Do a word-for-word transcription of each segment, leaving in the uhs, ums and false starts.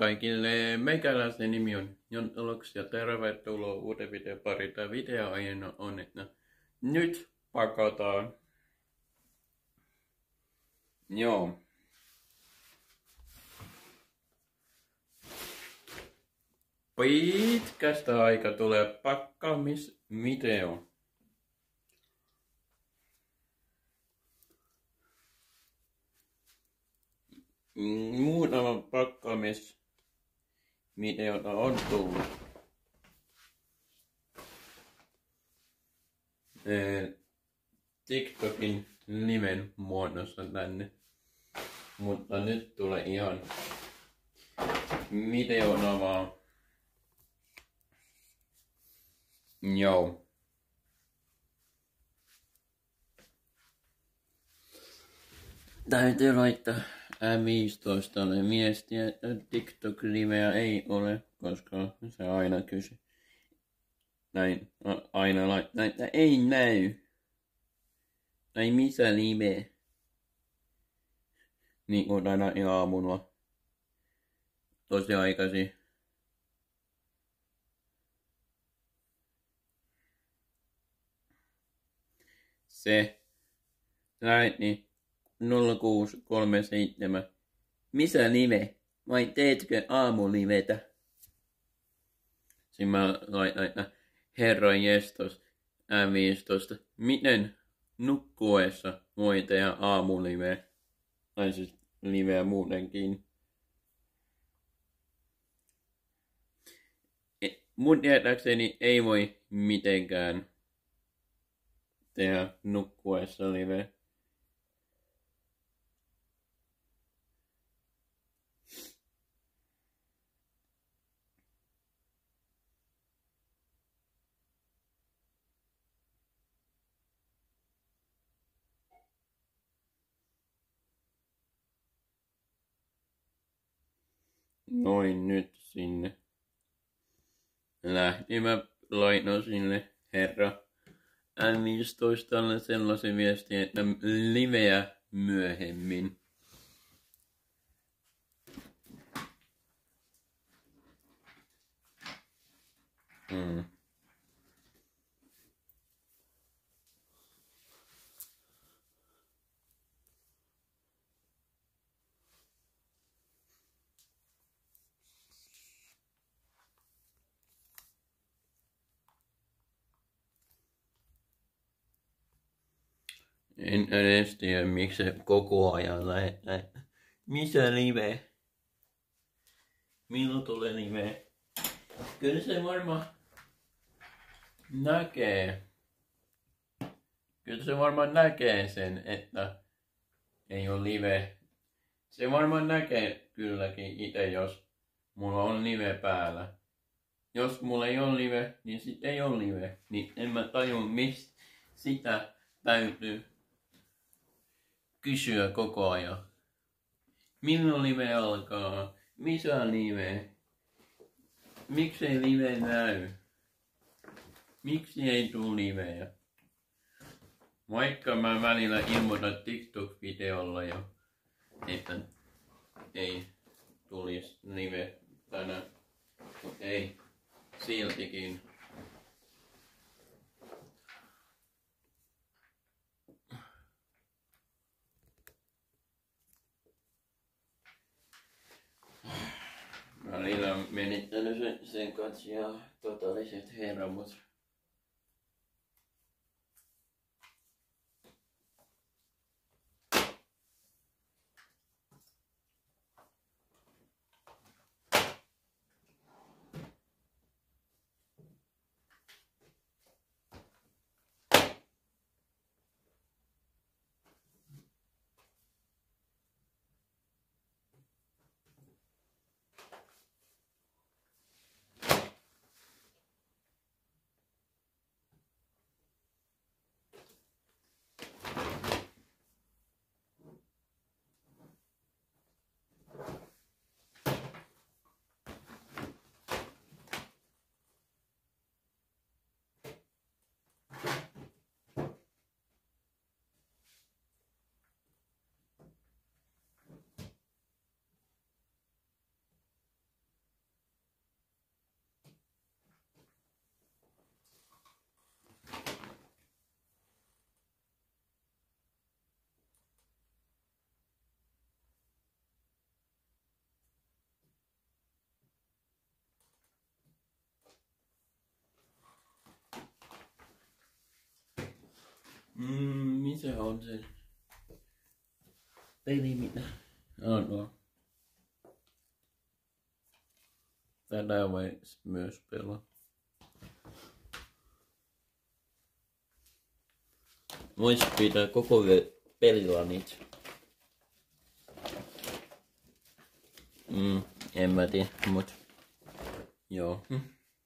kaikille, meikäläisen nimi on Jon Oloks ja tervetuloa uuden videon pariin. Tämä video aiheena on, että nyt pakataan. Joo. Pitkästä aika tulee pakkaamisvideo. Muutama pakkaamisvideota on tullut. TikTokin nimen muodossa tänne. Mutta nyt tulee ihan videona vaan. Joo. Täytyy laittaa M viisitoista viestiä, että TikTok-liveä ei ole, koska se aina kysyy. Näin, aina laittaa, että ei näy. Tai missä live? Niin kuin tänä aamulla. Tosi aikaisin. Se lähetti nolla kuusi kolme seitsemän. Missä live? Vai teetkö aamulivetä? Siinä mä laitan, että herra jestos M viisitoista. Miten nukkuessa voi tehdä aamuliveä? Tai siis liveä muutenkin. Mun tietääkseni ei voi mitenkään tehdä nukkuessa liveä. Noin nyt sinne. Lähti mä laitoin sinne herra M viisitoista sellaisen viestin, että liveä myöhemmin. Mm. En edes tiedä, miksi se koko ajan lähettää. Missä live? Milloin tulee live? Kyllä se varmaan näkee. Kyllä se varmaan näkee sen, että ei ole live. Se varmaan näkee kylläkin itse, jos mulla on live päällä. Jos mulla ei ole live, niin sit ei ole live. Niin en mä tajua, mistä sitä täytyy kysyä koko ajan. Milloin live alkaa? Missä live? Miksi ei live näy? Miksi ei tule liveä? Vaikka mä välillä ilmoitan TikTok-videolla jo, että ei tulisi live tänään. Ei, siltikin. Välillä on menittänyt sen, sen kanssa ja totaaliset hermot. Mm, missä on se peli, mitä? On tuo. Tätä voisi myös pelaa. Vois pitää koko pelillä niitä. Mm, en mä tiedä, mut joo. Hm.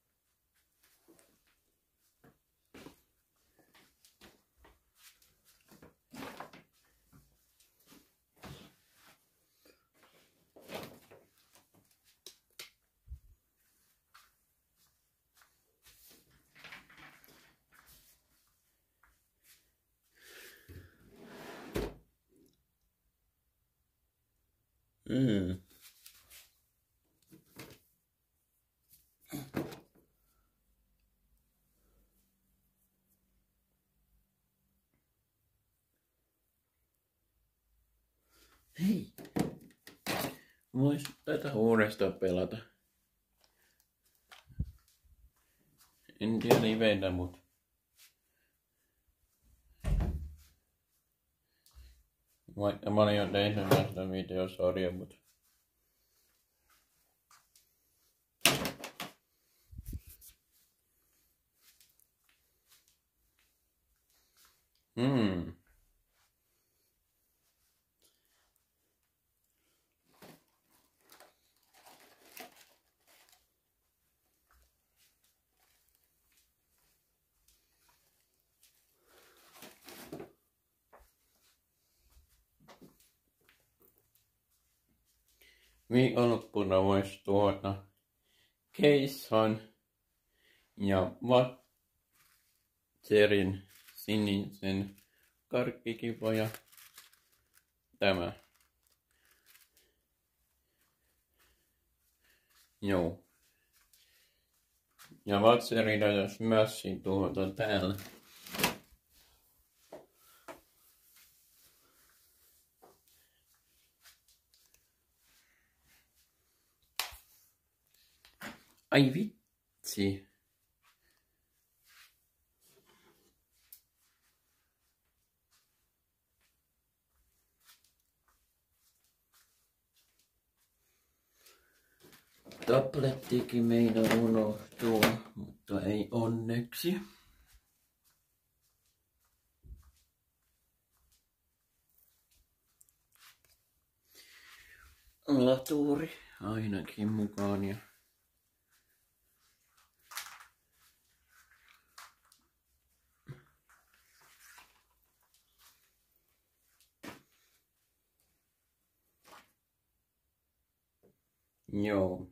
Mm. Hei! Vois tätä uudestaan pelata. En tiedä livenä, mut vaikka mä olin jo tehnyt tästä videosarja, mut Hmm. Viikonloppuna vois tuota Keissan ja Vatserin sinisen karkkikipo ja tämä. Joo. Ja Vatserina jos mässin tuota täällä. Ai vitsi. Tablettikin meidän unohtuu, mutta ei onneksi. Laturi ainakin mukaan ja joo.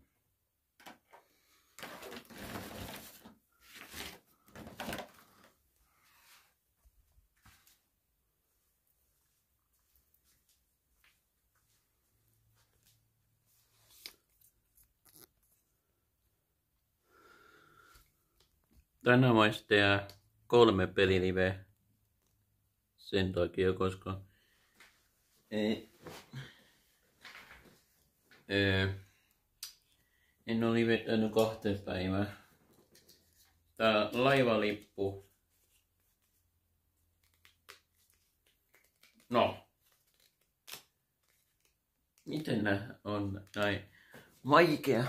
Tänään voisi tehdä kolme peliliveä sen takia, koska ei, ei, en ole livettänyt kahteen päivään. Tää laivalippu. No. Miten nää on näin vaikea?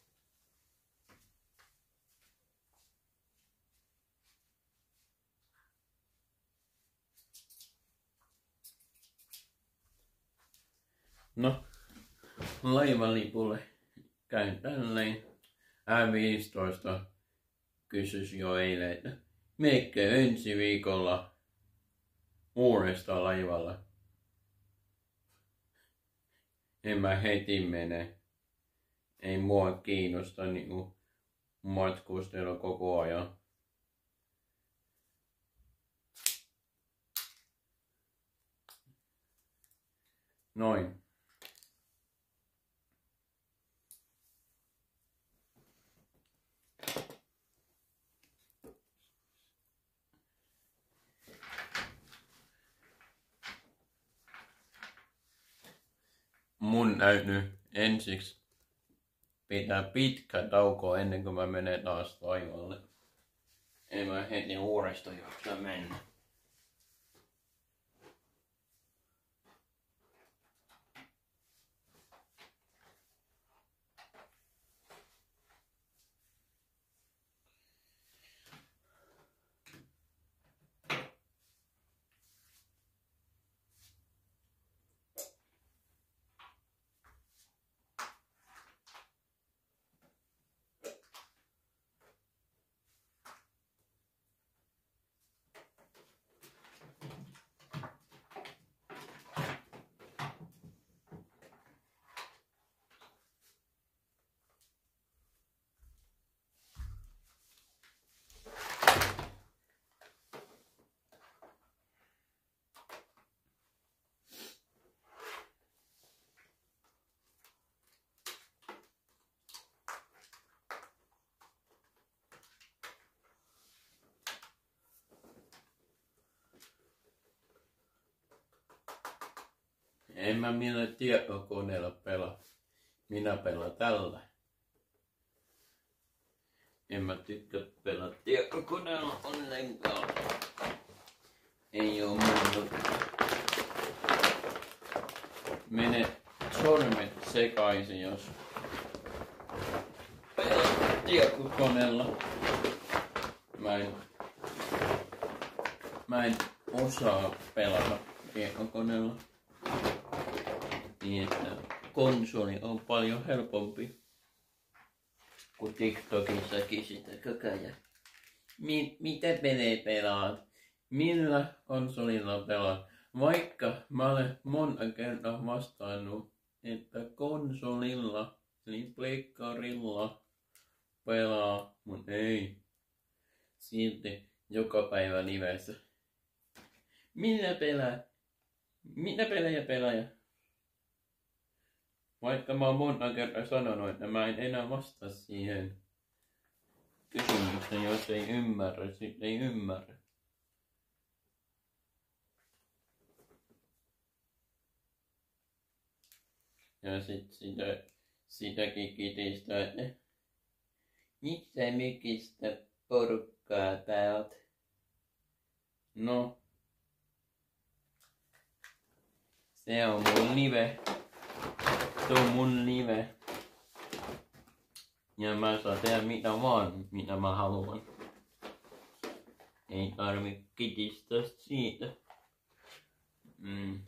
No, laivalipulle käyn tälleen. Ä viisitoista kysys jo eilen, että meikö ensi viikolla uudestaan laivalla. En mä heti mene. Ei mua kiinnosta niinku matkustella koko ajan. Noin. Mun täytyy ensiksi pitää pitkä tauko ennen kuin mä menen taas laivalle. En mä heti uudestaan jaksa mennä. En mä millä tietokoneella pelaa. Minä pelaan tällä. En mä tykkää pelaa tietokoneella ollenkaan. Ei oo muuta. Mene sormet sekaisin, jos pelaa tietokoneella. Mä en, mä en osaa pelata tietokoneella. Niin että konsoli on paljon helpompi kuin TikTokissakin sitä koko ajan. Mi- mitä pelejä pelaat? Millä konsolilla pelaat? Vaikka mä olen monta kertaa vastannut, että konsolilla, eli pleikkarilla pelaa, mut ei. Silti joka päivä livessä. Millä pelaa? Mitä pelejä pelaaja? Vaikka mä oon monta kertaa sanonut, että mä en enää vastaa siihen kysymykseen, jos ei ymmärrä, sit ei ymmärrä. Ja sit sitä, sitäkin kitistä, että miksi mykistä porukkaa päät? No, se on mun live. Se on mun live. Ja mä saan tehdä mitä vaan, mitä mä haluan. Ei tarvi kitistää siitä. Mm.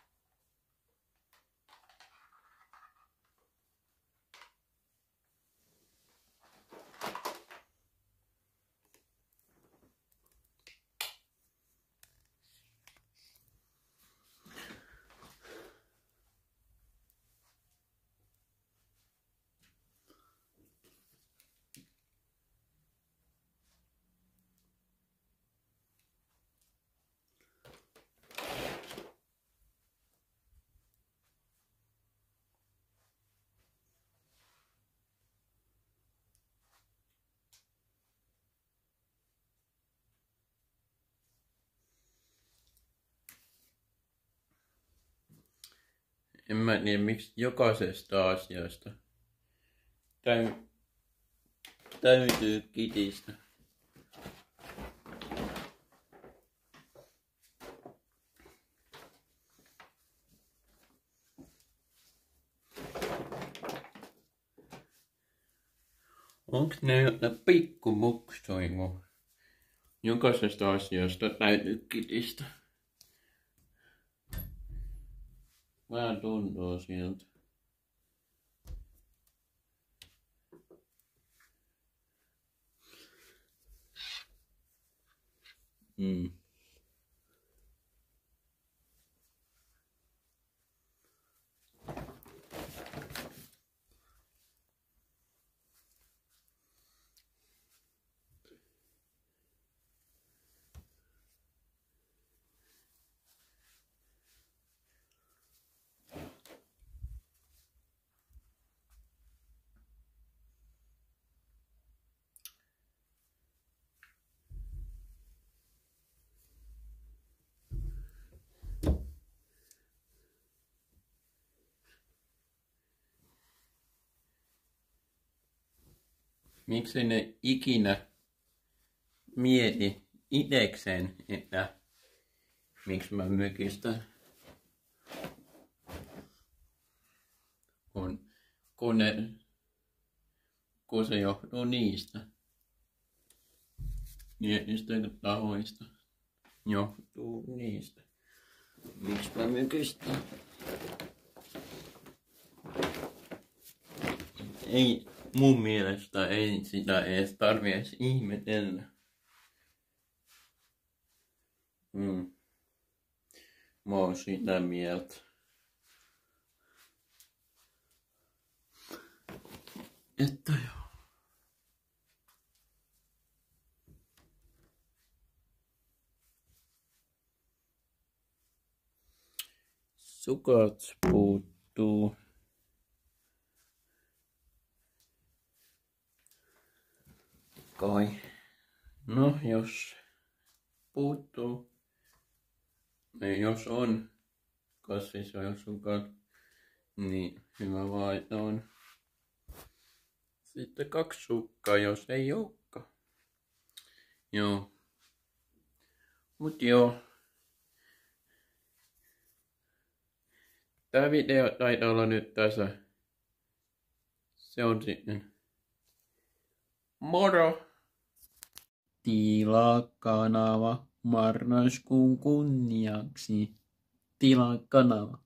En mä tiedä miksi jokaisesta asiasta täy, täytyy kitistä. Onks ne jotain pikkumuksoja, kun jokaisesta asiasta täytyy kitistä? Vähän tuntuu siltä. Mm. Miksi ne ikinä mieti itekseen, että miksi mä mykistän? Kun, kun, ne, kun se johtuu niistä. Niistä tahoista. Johtuu niistä. Miksi mä mykistän? Ei, mun mielestä ei sitä edes tarvitse edes ihmetellä. Mm. Mä oon sitä mieltä. Että joo. Sukat puuttuu. Kai. No, jos puuttuu, niin jos on kasvissoijasukat. Niin hyvä vaan, että on sitten kaksi sukkaa, jos ei olekaan. Joo. Mut joo. Tää video taitaa olla nyt tässä. Se on sitten. Moro! Tilaa kanava marraskuun kunniaksi. Tilaa kanava.